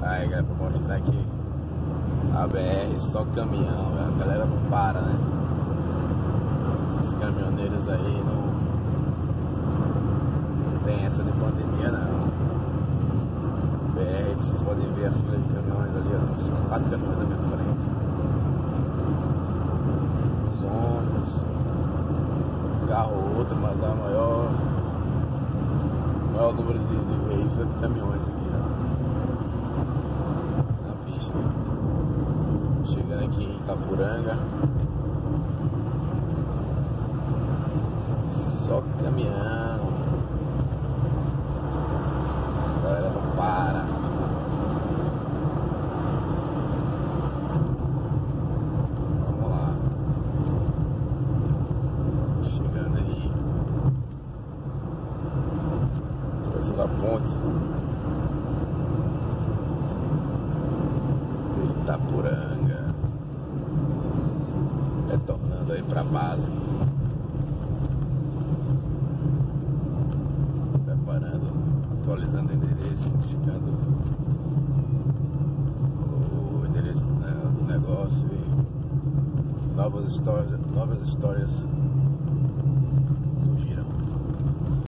Aí, galera, pra mostrar que a BR só caminhão, a galera não para, né? Os caminhoneiros aí não tem essa de pandemia, não. BR, vocês podem ver a fila de caminhões ali, ó, uns 4 caminhões na minha frente. Os ônibus, um carro ou outro, mas a maior número de veículos é de caminhões aqui, ó, na pista. Chegando aqui em Itapuranga, só caminhão, a galera não para. Vamos lá, chegando aí, atravessando a ponte de Itapuranga, retornando aí pra base, se preparando, atualizando o endereço, modificando o endereço, né, do negócio, e novas histórias